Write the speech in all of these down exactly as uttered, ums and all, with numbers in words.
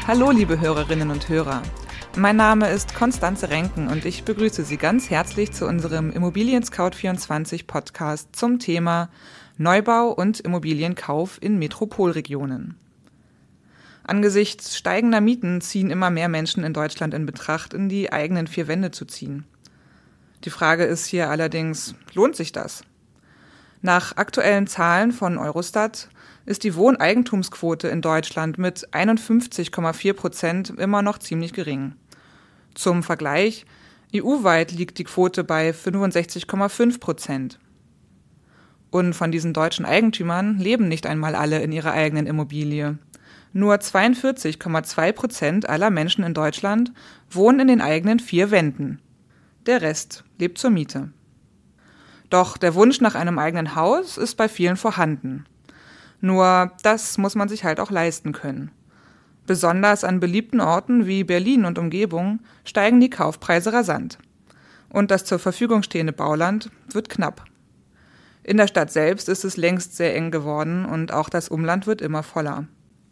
Hallo liebe Hörerinnen und Hörer, mein Name ist Konstanze Renken und ich begrüße Sie ganz herzlich zu unserem Immobilien Scout vierundzwanzig Podcast zum Thema Neubau und Immobilienkauf in Metropolregionen. Angesichts steigender Mieten ziehen immer mehr Menschen in Deutschland in Betracht, in die eigenen vier Wände zu ziehen. Die Frage ist hier allerdings, lohnt sich das? Nach aktuellen Zahlen von Eurostat ist die Wohneigentumsquote in Deutschland mit einundfünfzig Komma vier Prozent immer noch ziemlich gering. Zum Vergleich, E U-weit liegt die Quote bei fünfundsechzig Komma fünf Prozent. Und von diesen deutschen Eigentümern leben nicht einmal alle in ihrer eigenen Immobilie. Nur zweiundvierzig Komma zwei Prozent aller Menschen in Deutschland wohnen in den eigenen vier Wänden. Der Rest lebt zur Miete. Doch der Wunsch nach einem eigenen Haus ist bei vielen vorhanden. Nur das muss man sich halt auch leisten können. Besonders an beliebten Orten wie Berlin und Umgebung steigen die Kaufpreise rasant. Und das zur Verfügung stehende Bauland wird knapp. In der Stadt selbst ist es längst sehr eng geworden und auch das Umland wird immer voller.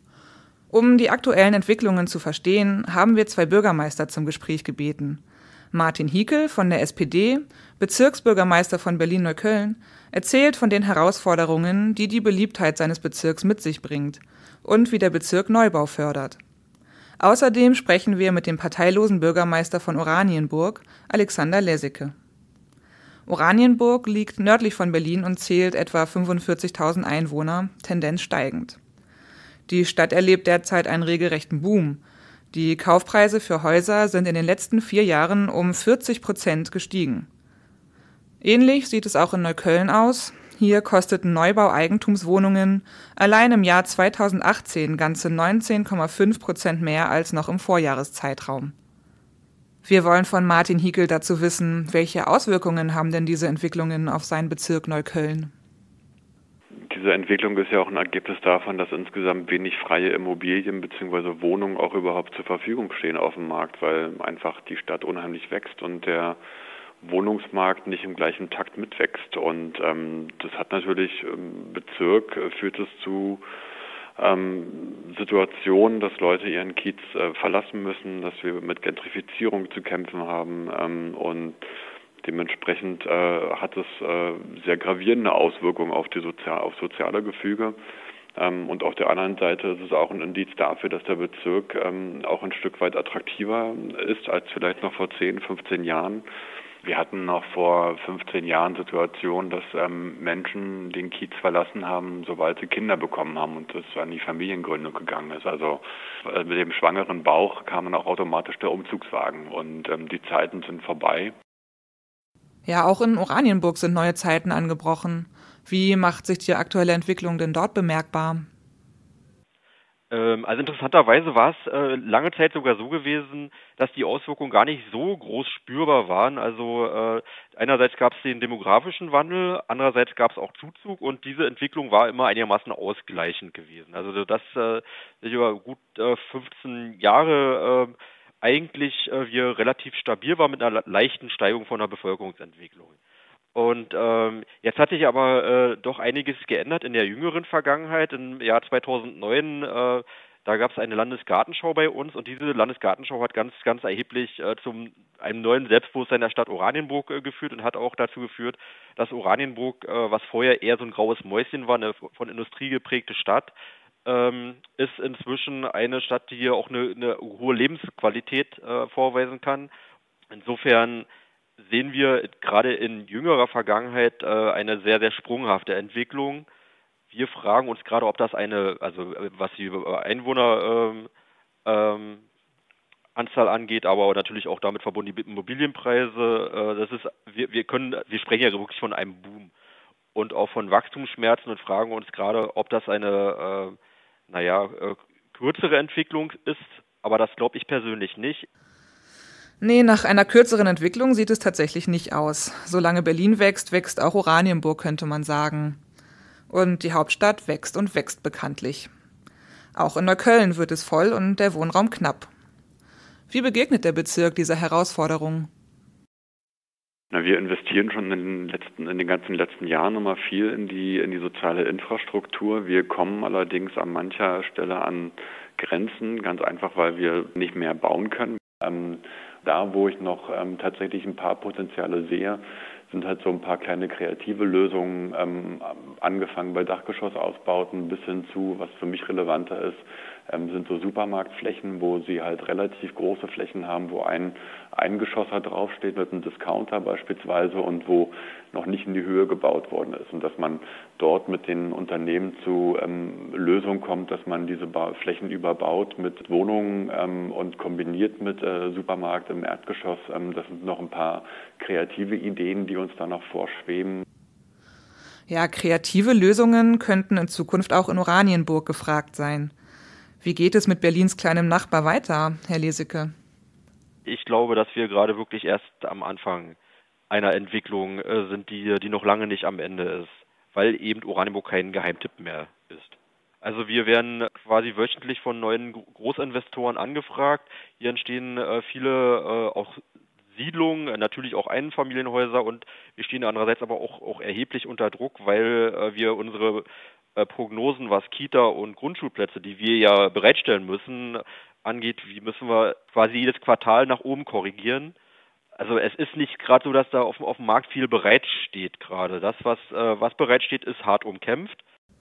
Um die aktuellen Entwicklungen zu verstehen, haben wir zwei Bürgermeister zum Gespräch gebeten. Martin Hiekel von der S P D, Bezirksbürgermeister von Berlin-Neukölln, erzählt von den Herausforderungen, die die Beliebtheit seines Bezirks mit sich bringt und wie der Bezirk Neubau fördert. Außerdem sprechen wir mit dem parteilosen Bürgermeister von Oranienburg, Alexander Lesicke. Oranienburg liegt nördlich von Berlin und zählt etwa fünfundvierzigtausend Einwohner, Tendenz steigend. Die Stadt erlebt derzeit einen regelrechten Boom. Die Kaufpreise für Häuser sind in den letzten vier Jahren um vierzig Prozent gestiegen. Ähnlich sieht es auch in Neukölln aus. Hier kosteten Neubau-Eigentumswohnungen allein im Jahr zweitausendachtzehn ganze neunzehn Komma fünf Prozent mehr als noch im Vorjahreszeitraum. Wir wollen von Martin Hiekel dazu wissen, welche Auswirkungen haben denn diese Entwicklungen auf seinen Bezirk Neukölln? Diese Entwicklung ist ja auch ein Ergebnis davon, dass insgesamt wenig freie Immobilien bzw. Wohnungen auch überhaupt zur Verfügung stehen auf dem Markt, weil einfach die Stadt unheimlich wächst und der Wohnungsmarkt nicht im gleichen Takt mitwächst. Und ähm, das hat natürlich im Bezirk, äh, führt es zu ähm, Situationen, dass Leute ihren Kiez äh, verlassen müssen, dass wir mit Gentrifizierung zu kämpfen haben ähm, und dementsprechend äh, hat es äh, sehr gravierende Auswirkungen auf die Sozial- auf soziale Gefüge. Ähm, und auf der anderen Seite ist es auch ein Indiz dafür, dass der Bezirk ähm, auch ein Stück weit attraktiver ist als vielleicht noch vor zehn, fünfzehn Jahren. Wir hatten noch vor fünfzehn Jahren Situationen, dass ähm, Menschen den Kiez verlassen haben, sobald sie Kinder bekommen haben und es an die Familiengründung gegangen ist. Also äh, mit dem schwangeren Bauch kam dann auch automatisch der Umzugswagen und ähm, die Zeiten sind vorbei. Ja, auch in Oranienburg sind neue Zeiten angebrochen. Wie macht sich die aktuelle Entwicklung denn dort bemerkbar? Ähm, also interessanterweise war es äh, lange Zeit sogar so gewesen, dass die Auswirkungen gar nicht so groß spürbar waren. Also äh, einerseits gab es den demografischen Wandel, andererseits gab es auch Zuzug und diese Entwicklung war immer einigermaßen ausgleichend gewesen. Also das äh, sich über gut äh, fünfzehn Jahre äh, eigentlich äh, wir relativ stabil war mit einer leichten Steigerung von der Bevölkerungsentwicklung. Und ähm, jetzt hat sich aber äh, doch einiges geändert in der jüngeren Vergangenheit. Im Jahr zweitausendneun, äh, da gab es eine Landesgartenschau bei uns und diese Landesgartenschau hat ganz, ganz erheblich äh, zum einem neuen Selbstbewusstsein der Stadt Oranienburg äh, geführt und hat auch dazu geführt, dass Oranienburg, äh, was vorher eher so ein graues Mäuschen war, eine von Industrie geprägte Stadt, ähm, ist inzwischen eine Stadt, die hier auch eine, eine hohe Lebensqualität äh, vorweisen kann. Insofern sehen wir gerade in jüngerer Vergangenheit äh, eine sehr, sehr sprunghafte Entwicklung. Wir fragen uns gerade, ob das eine, also was die Einwohner ähm, ähm, Anzahl angeht, aber natürlich auch damit verbunden die Immobilienpreise. Äh, das ist, wir, wir können, wir sprechen ja wirklich von einem Boom und auch von Wachstumsschmerzen und fragen uns gerade, ob das eine, äh, naja, äh, kürzere Entwicklung ist. Aber das glaube ich persönlich nicht. Nee, nach einer kürzeren Entwicklung sieht es tatsächlich nicht aus. Solange Berlin wächst, wächst auch Oranienburg, könnte man sagen. Und die Hauptstadt wächst und wächst bekanntlich. Auch in Neukölln wird es voll und der Wohnraum knapp. Wie begegnet der Bezirk dieser Herausforderung? Na, wir investieren schon in den letzten, in den ganzen letzten Jahren immer viel in die, in die soziale Infrastruktur. Wir kommen allerdings an mancher Stelle an Grenzen, ganz einfach, weil wir nicht mehr bauen können. Ähm, da, wo ich noch ähm, tatsächlich ein paar Potenziale sehe, sind halt so ein paar kleine kreative Lösungen, ähm, angefangen bei Dachgeschossausbauten bis hin zu, was für mich relevanter ist, ähm, sind so Supermarktflächen, wo sie halt relativ große Flächen haben, wo ein ein Geschosser draufsteht mit einem Discounter beispielsweise und wo noch nicht in die Höhe gebaut worden ist. Und dass man dort mit den Unternehmen zu ähm, Lösungen kommt, dass man diese ba- Flächen überbaut mit Wohnungen ähm, und kombiniert mit äh, Supermarkt im Erdgeschoss. Ähm, das sind noch ein paar kreative Ideen, die uns da noch vorschweben. Ja, kreative Lösungen könnten in Zukunft auch in Oranienburg gefragt sein. Wie geht es mit Berlins kleinem Nachbar weiter, Herr Leseke? Ich glaube, dass wir gerade wirklich erst am Anfang einer Entwicklung äh, sind, die, die noch lange nicht am Ende ist, weil eben Oranienburg kein Geheimtipp mehr ist. Also wir werden quasi wöchentlich von neuen Großinvestoren angefragt. Hier entstehen äh, viele äh, auch Siedlungen, äh, natürlich auch Einfamilienhäuser, und wir stehen andererseits aber auch, auch erheblich unter Druck, weil äh, wir unsere äh, Prognosen, was Kita und Grundschulplätze, die wir ja bereitstellen müssen, angeht, wie müssen wir quasi jedes Quartal nach oben korrigieren. Also es ist nicht gerade so, dass da auf, auf dem Markt viel bereitsteht gerade. Das, was, äh, was bereitsteht, ist hart umkämpft.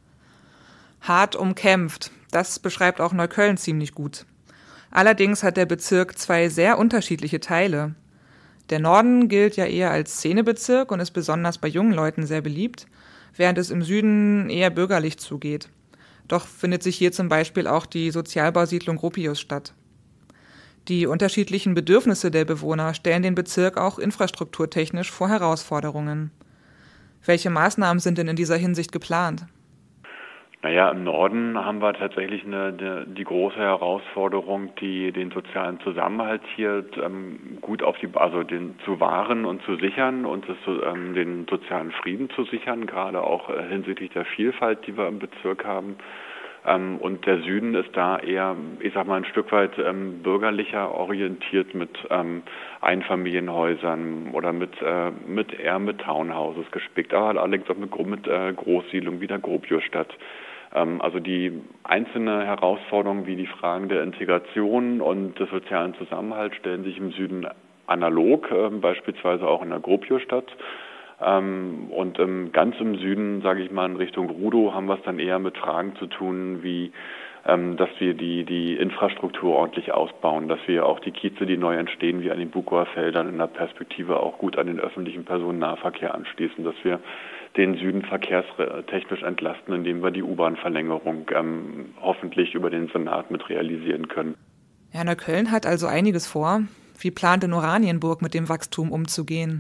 Hart umkämpft, das beschreibt auch Neukölln ziemlich gut. Allerdings hat der Bezirk zwei sehr unterschiedliche Teile. Der Norden gilt ja eher als Szenebezirk und ist besonders bei jungen Leuten sehr beliebt, während es im Süden eher bürgerlich zugeht. Doch findet sich hier zum Beispiel auch die Sozialbausiedlung Gropius statt. Die unterschiedlichen Bedürfnisse der Bewohner stellen den Bezirk auch infrastrukturtechnisch vor Herausforderungen. Welche Maßnahmen sind denn in dieser Hinsicht geplant? Naja, im Norden haben wir tatsächlich eine, eine, die große Herausforderung, die den sozialen Zusammenhalt hier ähm, gut auf die, also den zu wahren und zu sichern und das, ähm, den sozialen Frieden zu sichern, gerade auch äh, hinsichtlich der Vielfalt, die wir im Bezirk haben. Ähm, und der Süden ist da eher, ich sag mal, ein Stück weit ähm, bürgerlicher orientiert mit ähm, Einfamilienhäusern oder mit, äh, mit eher mit Townhouses gespickt, aber allerdings auch mit, mit äh, Großsiedlungen wie der Gropiusstadt. Also die einzelnen Herausforderungen wie die Fragen der Integration und des sozialen Zusammenhalts stellen sich im Süden analog, äh, beispielsweise auch in der Gropiusstadt. Ähm, und ähm, ganz im Süden, sage ich mal, in Richtung Rudow haben wir es dann eher mit Fragen zu tun, wie ähm, dass wir die, die Infrastruktur ordentlich ausbauen, dass wir auch die Kieze, die neu entstehen, wie an den Bukower Feldern in der Perspektive auch gut an den öffentlichen Personennahverkehr anschließen, dass wir den Süden verkehrstechnisch entlasten, indem wir die U-Bahn-Verlängerung ähm, hoffentlich über den Senat mit realisieren können. Ja, Neukölln hat also einiges vor. Wie plant in Oranienburg mit dem Wachstum umzugehen?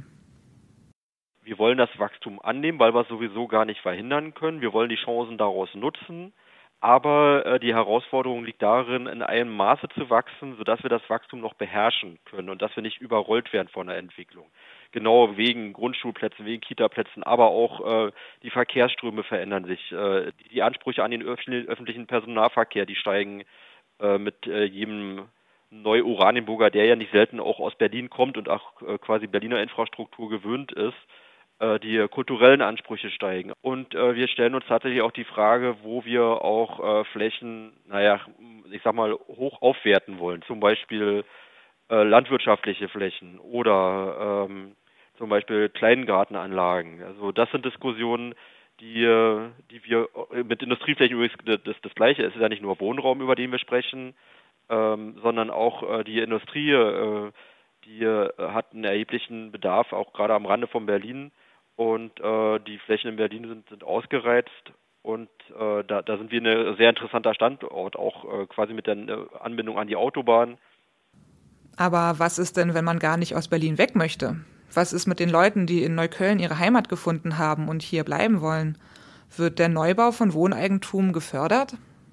Wir wollen das Wachstum annehmen, weil wir es sowieso gar nicht verhindern können. Wir wollen die Chancen daraus nutzen. Aber äh, die Herausforderung liegt darin, in einem Maße zu wachsen, sodass wir das Wachstum noch beherrschen können und dass wir nicht überrollt werden von der Entwicklung. Genau wegen Grundschulplätzen, wegen Kitaplätzen, aber auch äh, die Verkehrsströme verändern sich. Äh, die Ansprüche an den öffentlichen Personennahverkehr, die steigen äh, mit äh, jedem Neu-Oranienburger, der ja nicht selten auch aus Berlin kommt und auch äh, quasi Berliner Infrastruktur gewöhnt ist. Die kulturellen Ansprüche steigen. Und äh, wir stellen uns tatsächlich auch die Frage, wo wir auch äh, Flächen, naja, ich sag mal, hoch aufwerten wollen. Zum Beispiel äh, landwirtschaftliche Flächen oder ähm, zum Beispiel Kleingartenanlagen. Also das sind Diskussionen, die, die wir mit Industrieflächen übrigens das, das Gleiche. Es ist ja nicht nur Wohnraum, über den wir sprechen, ähm, sondern auch äh, die Industrie, äh, die äh, hat einen erheblichen Bedarf, auch gerade am Rande von Berlin. Und äh, die Flächen in Berlin sind, sind ausgereizt und äh, da, da sind wir ein sehr interessanter Standort, auch äh, quasi mit der Anbindung an die Autobahn. Aber was ist denn, wenn man gar nicht aus Berlin weg möchte? Was ist mit den Leuten, die in Neukölln ihre Heimat gefunden haben und hier bleiben wollen? Wird der Neubau von Wohneigentum gefördert?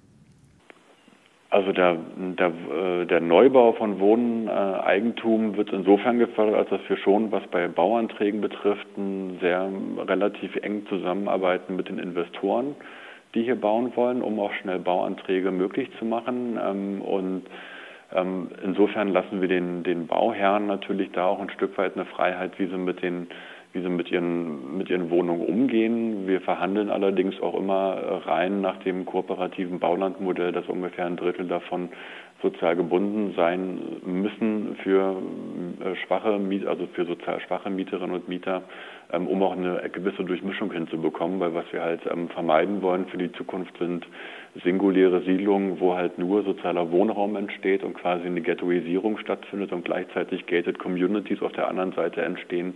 Also der, der, der Neubau von Wohneigentum wird insofern gefördert, als dass wir schon, was bei Bauanträgen betrifft, sehr relativ eng zusammenarbeiten mit den Investoren, die hier bauen wollen, um auch schnell Bauanträge möglich zu machen. Und Ähm, insofern lassen wir den, den Bauherren natürlich da auch ein Stück weit eine Freiheit, wie sie mit den wie sie mit ihren, mit ihren Wohnungen umgehen. Wir verhandeln allerdings auch immer rein nach dem kooperativen Baulandmodell, dass ungefähr ein Drittel davon sozial gebunden sein müssen für schwache, also für sozial schwache Mieterinnen und Mieter, um auch eine gewisse Durchmischung hinzubekommen, weil was wir halt vermeiden wollen für die Zukunft sind singuläre Siedlungen, wo halt nur sozialer Wohnraum entsteht und quasi eine Ghettoisierung stattfindet und gleichzeitig gated Communities auf der anderen Seite entstehen,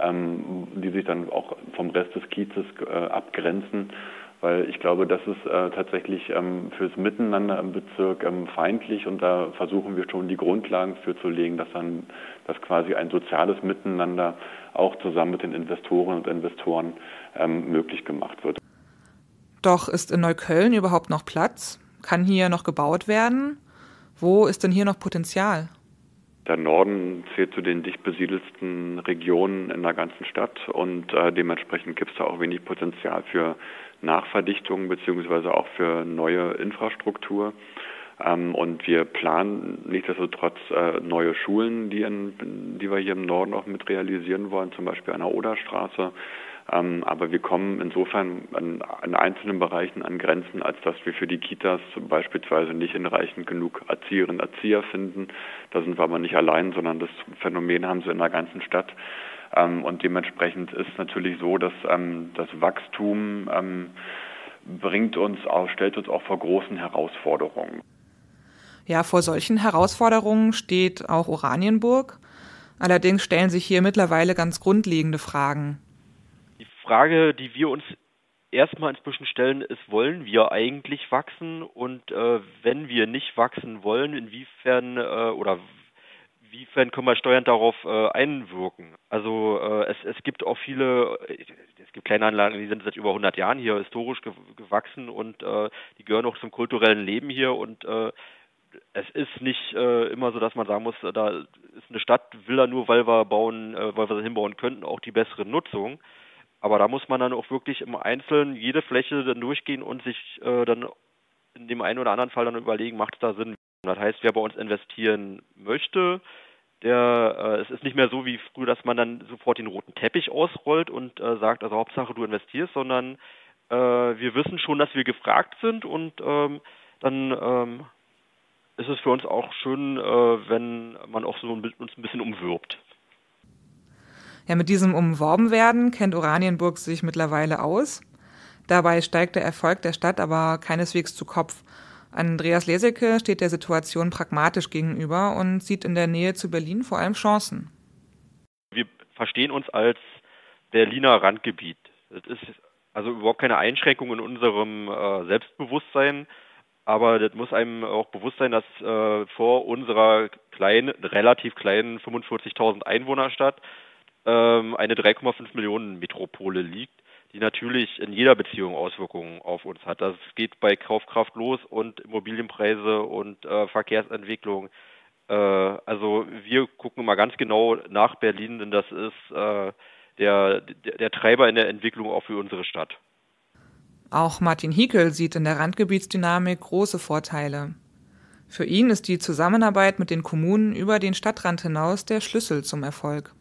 die sich dann auch vom Rest des Kiezes abgrenzen. Weil ich glaube, das ist äh, tatsächlich ähm, fürs Miteinander im Bezirk ähm, feindlich und da versuchen wir schon die Grundlagen für zu legen, dass dann dass quasi ein soziales Miteinander auch zusammen mit den Investoren und Investoren ähm, möglich gemacht wird. Doch ist in Neukölln überhaupt noch Platz? Kann hier noch gebaut werden? Wo ist denn hier noch Potenzial? Der Norden zählt zu den dicht besiedelsten Regionen in der ganzen Stadt und äh, dementsprechend gibt es da auch wenig Potenzial für Nachverdichtung beziehungsweise auch für neue Infrastruktur. Ähm, und wir planen nichtsdestotrotz äh, neue Schulen, die, in, die wir hier im Norden auch mit realisieren wollen, zum Beispiel an der Oderstraße. Ähm, aber wir kommen insofern an, an einzelnen Bereichen an Grenzen, als dass wir für die Kitas beispielsweise nicht hinreichend genug Erzieherinnen und Erzieher finden. Da sind wir aber nicht allein, sondern das Phänomen haben sie in der ganzen Stadt. Ähm, und dementsprechend ist natürlich so, dass ähm, das Wachstum ähm, bringt uns auch, stellt uns auch vor großen Herausforderungen. Ja, vor solchen Herausforderungen steht auch Oranienburg. Allerdings stellen sich hier mittlerweile ganz grundlegende Fragen. Die Frage, die wir uns erstmal inzwischen stellen, ist, wollen wir eigentlich wachsen? Und äh, wenn wir nicht wachsen wollen, inwiefern äh, oder Inwiefern können wir steuernd darauf äh, einwirken? Also äh, es, es gibt auch viele, es gibt kleine Anlagen, die sind seit über hundert Jahren hier historisch ge- gewachsen und äh, die gehören auch zum kulturellen Leben hier und äh, es ist nicht äh, immer so, dass man sagen muss, da ist eine Stadt, will da nur, weil wir bauen, äh, weil wir sie hinbauen könnten, auch die bessere Nutzung. Aber da muss man dann auch wirklich im Einzelnen jede Fläche dann durchgehen und sich äh, dann in dem einen oder anderen Fall dann überlegen, macht es da Sinn? Das heißt, wer bei uns investieren möchte, der, äh, es ist nicht mehr so wie früher, dass man dann sofort den roten Teppich ausrollt und äh, sagt, also Hauptsache du investierst, sondern äh, wir wissen schon, dass wir gefragt sind und ähm, dann ähm, ist es für uns auch schön, äh, wenn man auch so ein, uns ein bisschen umwirbt. Ja, mit diesem Umworbenwerden kennt Oranienburg sich mittlerweile aus. Dabei steigt der Erfolg der Stadt aber keineswegs zu Kopf. Andreas Leseke steht der Situation pragmatisch gegenüber und sieht in der Nähe zu Berlin vor allem Chancen. Wir verstehen uns als Berliner Randgebiet. Das ist also überhaupt keine Einschränkung in unserem äh, Selbstbewusstsein, aber das muss einem auch bewusst sein, dass äh, vor unserer kleinen, relativ kleinen fünfundvierzigtausend Einwohnerstadt ähm, eine drei Komma fünf Millionen Metropole liegt, die natürlich in jeder Beziehung Auswirkungen auf uns hat. Das geht bei Kaufkraft los und Immobilienpreise und äh, Verkehrsentwicklung. Äh, also wir gucken mal ganz genau nach Berlin, denn das ist äh, der, der, der Treiber in der Entwicklung auch für unsere Stadt. Auch Martin Hiekel sieht in der Randgebietsdynamik große Vorteile. Für ihn ist die Zusammenarbeit mit den Kommunen über den Stadtrand hinaus der Schlüssel zum Erfolg.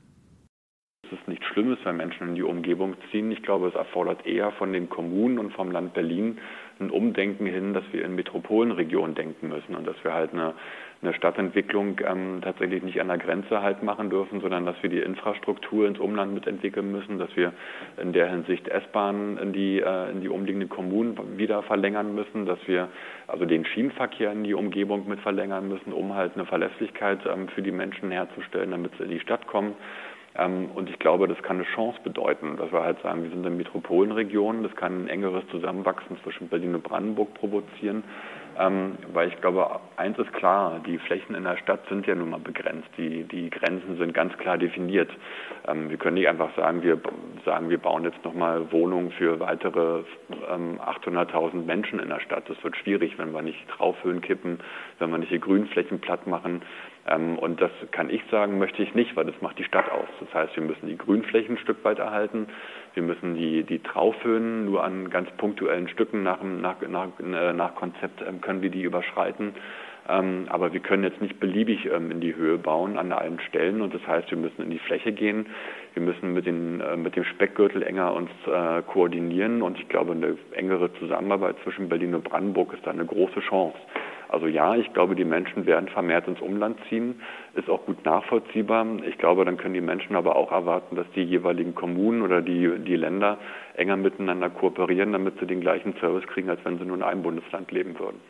Es ist nichts Schlimmes, wenn Menschen in die Umgebung ziehen. Ich glaube, es erfordert eher von den Kommunen und vom Land Berlin ein Umdenken hin, dass wir in Metropolenregionen denken müssen und dass wir halt eine, eine Stadtentwicklung ähm, tatsächlich nicht an der Grenze halt machen dürfen, sondern dass wir die Infrastruktur ins Umland mitentwickeln müssen, dass wir in der Hinsicht S-Bahnen in die, äh, in die umliegenden Kommunen wieder verlängern müssen, dass wir also den Schienenverkehr in die Umgebung mit verlängern müssen, um halt eine Verlässlichkeit ähm, für die Menschen herzustellen, damit sie in die Stadt kommen. Und ich glaube, das kann eine Chance bedeuten, dass wir halt sagen, wir sind in Metropolenregionen, das kann ein engeres Zusammenwachsen zwischen Berlin und Brandenburg provozieren, ähm, weil ich glaube, eins ist klar, die Flächen in der Stadt sind ja nun mal begrenzt, die, die Grenzen sind ganz klar definiert. Ähm, wir können nicht einfach sagen, wir sagen, wir bauen jetzt nochmal Wohnungen für weitere ähm, achthunderttausend Menschen in der Stadt. Das wird schwierig, wenn wir nicht Traufhöhen kippen, wenn wir nicht die Grünflächen platt machen. Ähm, und das kann ich sagen, möchte ich nicht, weil das macht die Stadt aus. Das heißt, wir müssen die Grünflächen ein Stück weit erhalten. Wir müssen die, die Traufhöhen nur an ganz punktuellen Stücken nach, nach, nach, nach Konzept ähm, können wir die überschreiten. Ähm, aber wir können jetzt nicht beliebig ähm, in die Höhe bauen an allen Stellen. Und das heißt, wir müssen in die Fläche gehen. Wir müssen mit, den, äh, mit dem Speckgürtel enger uns äh, koordinieren. Und ich glaube, eine engere Zusammenarbeit zwischen Berlin und Brandenburg ist da eine große Chance. Also ja, ich glaube, die Menschen werden vermehrt ins Umland ziehen, ist auch gut nachvollziehbar. Ich glaube, dann können die Menschen aber auch erwarten, dass die jeweiligen Kommunen oder die, die Länder enger miteinander kooperieren, damit sie den gleichen Service kriegen, als wenn sie nur in einem Bundesland leben würden.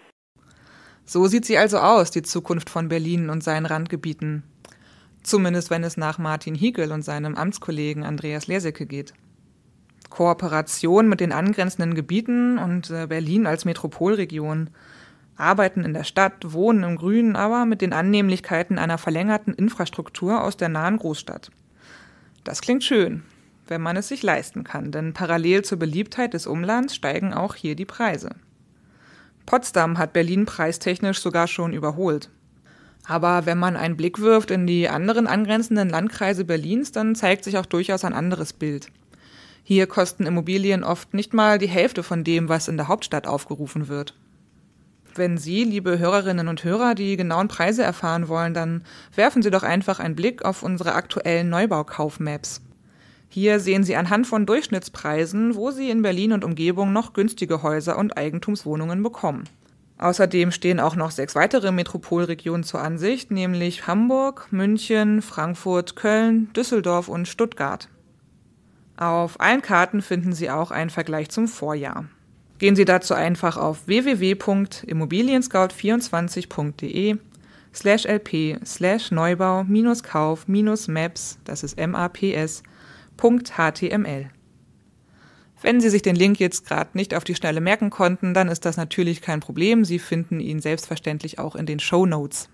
So sieht sie also aus, die Zukunft von Berlin und seinen Randgebieten. Zumindest wenn es nach Martin Hickel und seinem Amtskollegen Andreas Lerseke geht. Kooperation mit den angrenzenden Gebieten und Berlin als Metropolregion. Arbeiten in der Stadt, wohnen im Grünen, aber mit den Annehmlichkeiten einer verlängerten Infrastruktur aus der nahen Großstadt. Das klingt schön, wenn man es sich leisten kann, denn parallel zur Beliebtheit des Umlands steigen auch hier die Preise. Potsdam hat Berlin preistechnisch sogar schon überholt. Aber wenn man einen Blick wirft in die anderen angrenzenden Landkreise Berlins, dann zeigt sich auch durchaus ein anderes Bild. Hier kosten Immobilien oft nicht mal die Hälfte von dem, was in der Hauptstadt aufgerufen wird. Wenn Sie, liebe Hörerinnen und Hörer, die genauen Preise erfahren wollen, dann werfen Sie doch einfach einen Blick auf unsere aktuellen Neubaukaufmaps. Hier sehen Sie anhand von Durchschnittspreisen, wo Sie in Berlin und Umgebung noch günstige Häuser und Eigentumswohnungen bekommen. Außerdem stehen auch noch sechs weitere Metropolregionen zur Ansicht, nämlich Hamburg, München, Frankfurt, Köln, Düsseldorf und Stuttgart. Auf allen Karten finden Sie auch einen Vergleich zum Vorjahr. Gehen Sie dazu einfach auf w w w punkt immobilienscout vierundzwanzig punkt de slash lp slash neubau minus kauf minus maps, das ist M A P S, Punkt H T M L. Wenn Sie sich den Link jetzt gerade nicht auf die Schnelle merken konnten, dann ist das natürlich kein Problem. Sie finden ihn selbstverständlich auch in den Shownotes.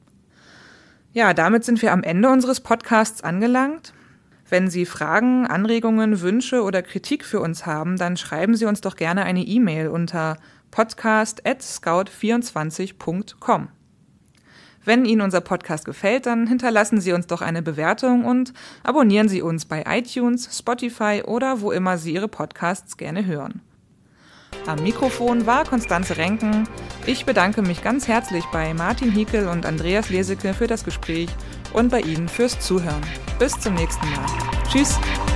Ja, damit sind wir am Ende unseres Podcasts angelangt. Wenn Sie Fragen, Anregungen, Wünsche oder Kritik für uns haben, dann schreiben Sie uns doch gerne eine E-Mail unter podcast at scout vierundzwanzig punkt com. Wenn Ihnen unser Podcast gefällt, dann hinterlassen Sie uns doch eine Bewertung und abonnieren Sie uns bei iTunes, Spotify oder wo immer Sie Ihre Podcasts gerne hören. Am Mikrofon war Constanze Renken. Ich bedanke mich ganz herzlich bei Martin Hickel und Andreas Lerseke für das Gespräch und bei Ihnen fürs Zuhören. Bis zum nächsten Mal. Tschüss!